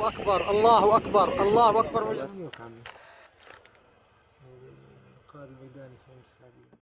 الله أكبر الله أكبر الله أكبر. مبروك عمي. قائد الميداني سامي السعدي.